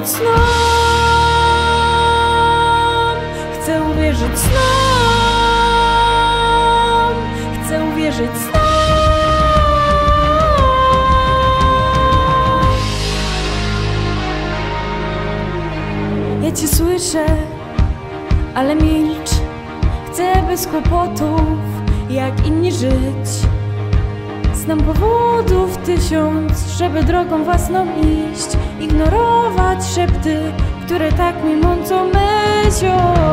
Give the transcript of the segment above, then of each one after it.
snom, chcę uwierzyć snom, chcę uwierzyć snom. Ja Cię słyszę, ale milcz. Chcę bez kłopotów, jak inni żyć. Znam powodów 1000, żeby drogą własną iść. Ignorować szepty, które tak mi mącą myślą.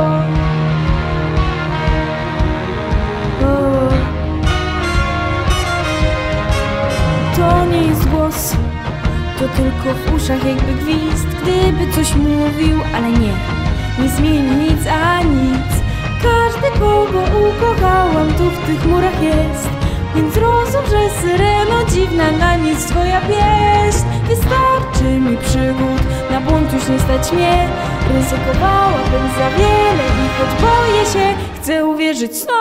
To nie jest głos, to tylko w uszach jakby gwizd. Gdyby coś mówił, ale nie zmieni nic a nic. Każdy, kogo ukochałam, tu w tych murach jest. Więc rozum, że syreno dziwna, na nic twoja pieśń. Wystarczy mi przygód, na błąd już nie stać mnie. Ryzykowałabym za wiele i choć boję się, chcę uwierzyć snom,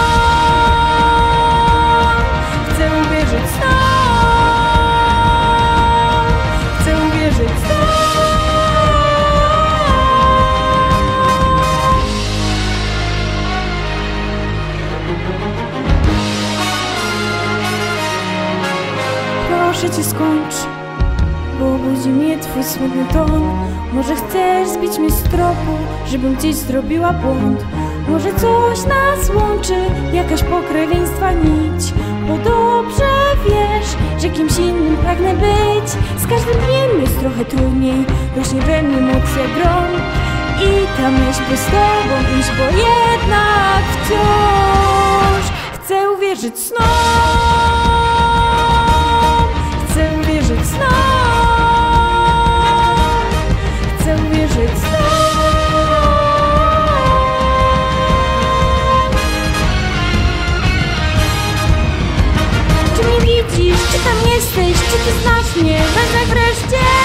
chcę uwierzyć snom, chcę uwierzyć snom. Proszę Cię, skończ, bo budzi mnie Twój smutny ton. Może chcesz zbić mnie z tropu, żebym gdzieś zrobiła błąd. Może coś nas łączy, jakaś pokrewieństwa nić. Bo dobrze wiesz, że kimś innym pragnę być. Z każdym dniem jest trochę trudniej, rośnie we mnie moc jak grom. I ta myśl, by z Tobą iść, bo jednak wciąż chcę uwierzyć snom, chcę uwierzyć snom, chcę uwierzyć snom. Czy mnie widzisz, czy tam jesteś, czy Ty znasz mnie? Wezmę wreszcie